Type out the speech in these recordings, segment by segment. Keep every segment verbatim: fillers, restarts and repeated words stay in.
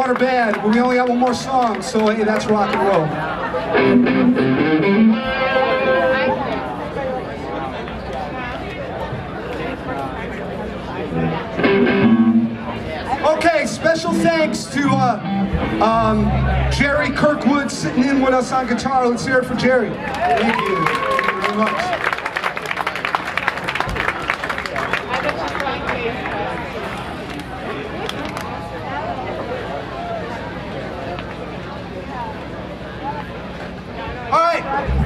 Water Band, but we only got one more song, so hey, that's rock and roll. Okay, special thanks to uh, um, Jerry Kirkwood sitting in with us on guitar. Let's hear it for Jerry. Thank you. Thank you very much. All right.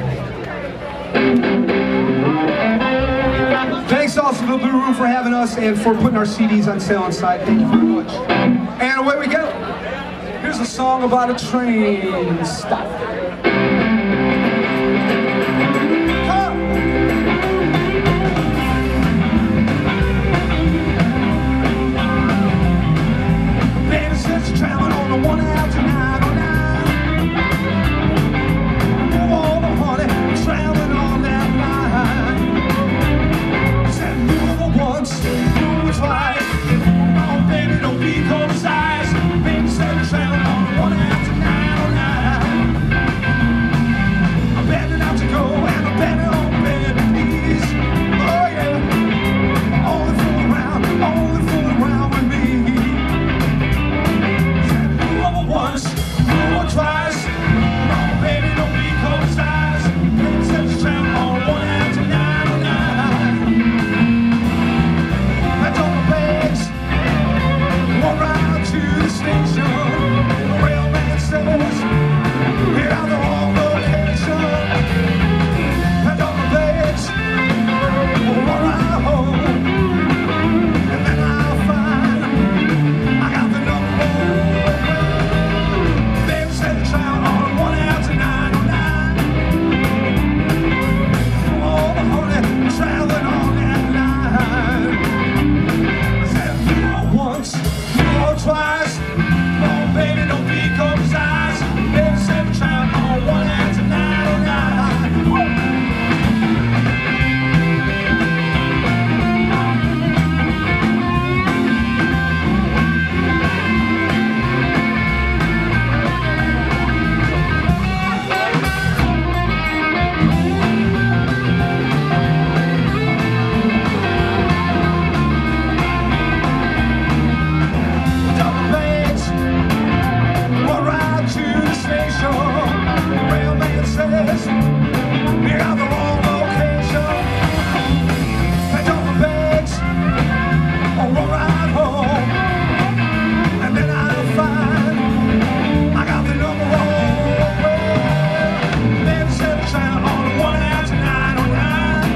Thanks also to the Blue Room for having us and for putting our C Ds on sale inside. Thank you very much. And away we go. Here's a song about a train stop. Baby says you're traveling on the one after nine oh nine. Oh, honey, traveling on that line. Said move once, move twice. Oh, baby, don't be cold as ice. Baby said you're traveling on the one after nine oh nine. I'm betting out to go and I'm betting on baby, please. Oh yeah, only fool around, only fool around with me. Said move once, move twice. Oh, baby, don't be cold as ice. Baby said you're traveling on the one after nine oh nine. I told my bags, one ride to the station. The railman says, we're on the wrong location. I told my bags, one ride home. And then I'll find I got the number one. Baby said the travel on one after nine oh nine. Oh, honey, traveling on that line. I said, once, twice. Oh, baby, don't be cold as ice. Baby said we're traveling on one after nine oh nine. Double bags, one ride to the station. The railman says we're on the wrong location. Pack up my bags, one ride home, and then I'll find I got the number wrong. Baby said the train on the one after nine oh nine.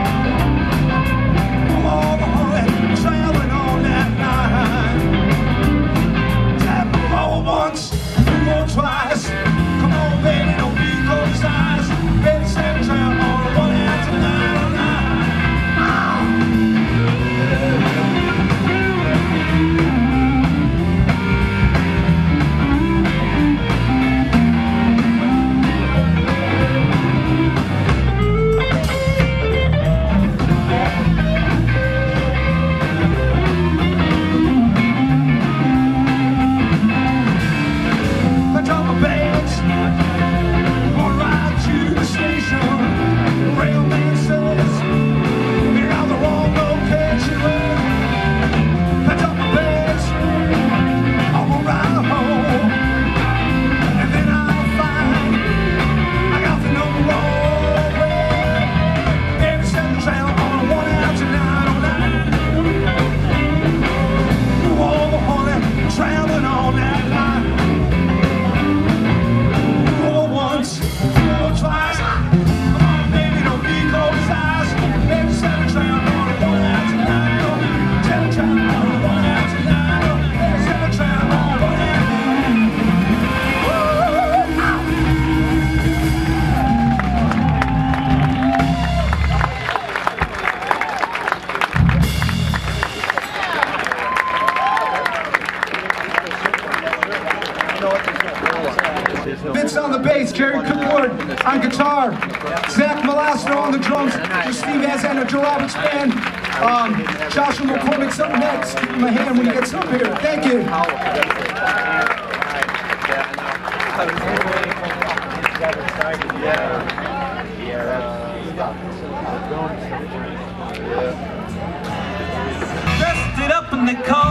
Oh, honey, traveling on that line. Move on once, move on twice. Come on, baby, don't be cold as ice. Baby said we're traveling on the one after nine oh nine. I drop my bags, one ride to the station. The railman says we're on the wrong location. I drop my bags, I won't ride home, and then I'll find I got the number wrong. Baby said the trail on the one after nine oh nine. Oh, honey, traveling on that line. Oh, once, oh, twice. Come on, baby, don't be cold as ice. Baby said the trail on the one after nine oh nine. Said the trail on the one after nine oh nine. Baby said the trail on the one after nine. Vince on the bass, Jerry Kirkwood on guitar, Zach Malastro on the drums, Steve Azan of Joe Roberts Band, um, Joshua McCormick's up next. Give him a hand when he gets up here. Thank you. Yeah. Yeah, that's... Dressed it up in the car.